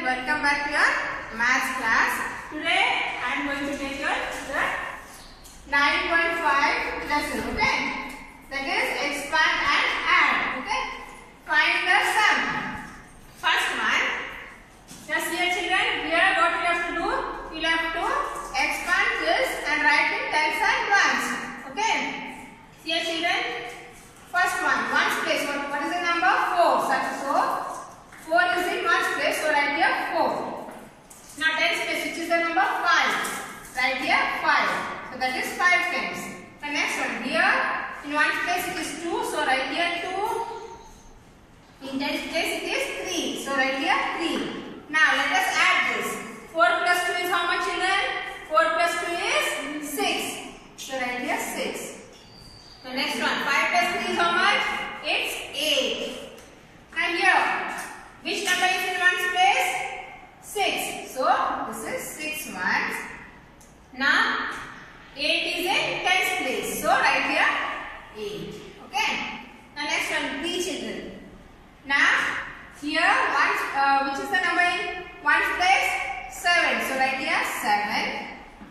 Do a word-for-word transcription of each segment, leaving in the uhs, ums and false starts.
welcome back to your maths class. Today I am going to take your the nine point five lesson, okay? That is expand and add, okay? Find the sum. First one, just here children, here what you have to do, you have to expand this and write in tens and ones, okay? Here children, first one, ones place, what, what is the number? four, so four is in ones place, so write here four. Now tens place, which is the number? five, write here five, so that is five tens. The next one, here in ones place it is two, so write here two. In tens place it is three, so write here three. Now let us add this. four plus two is how much children? four plus two is six, so write here six. The next one, five plus three is how much? It's eight. And here, which number is in ones place? six. So this is six ones. Now eight is in tens place, so write here eight. Okay. Now next one, three children. Now here ones, uh, which is the number in ones place? seven. So write here seven.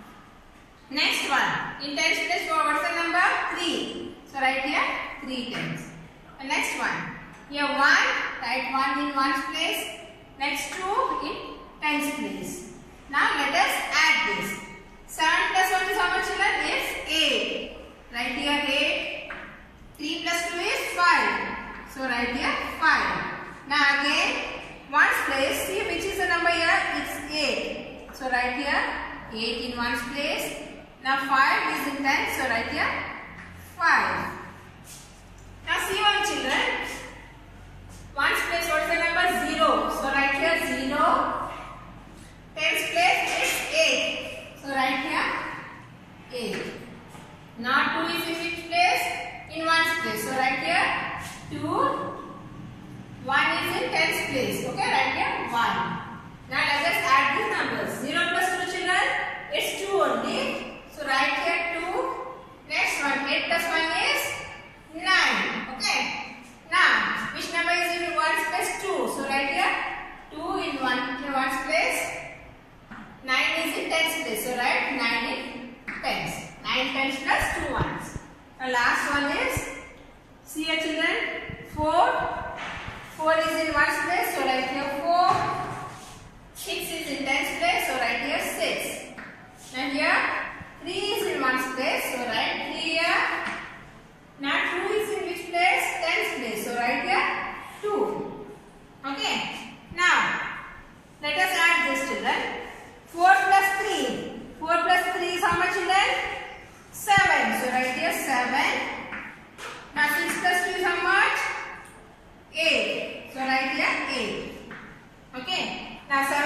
Next one, in tens place, what's the number? three. So write here three tens. The next one, here one, write one in ones place. Next two in tens place. Now let us add this. seven plus one is how much children? Is eight. Write here eight. three plus two is five. So write here five. Now again, ones place, see which is the number here? It's eight. So write here eight in ones place. Now five is in tens, so write here five. Now see one children. Ones place, what is the number? zero. So write here zero. Tens place is eight. So write here eight. Now two is in which place? In ones place. So write here two. one is in tens place. Okay, write here one. Now let us add these numbers. zero plus two children, it's two only. So write here two. Next one, eight plus one is nine. Okay. Now, which number is in ones place? two. So write here two in one in ones place. nine is in tens place. So write nine in tens. nine tens plus two ones. The last one is, see here children, four. four is in ones place. So write here four. six is in tens place. So write here six. And here three is in ones place. So write three here. Now two is in which place? Tens place. So write here two. Okay. Now let us add this children. four plus three. four plus three is how much children? seven. So write here seven. Now six plus two is how much? eight. So write here eight. Okay. Now seven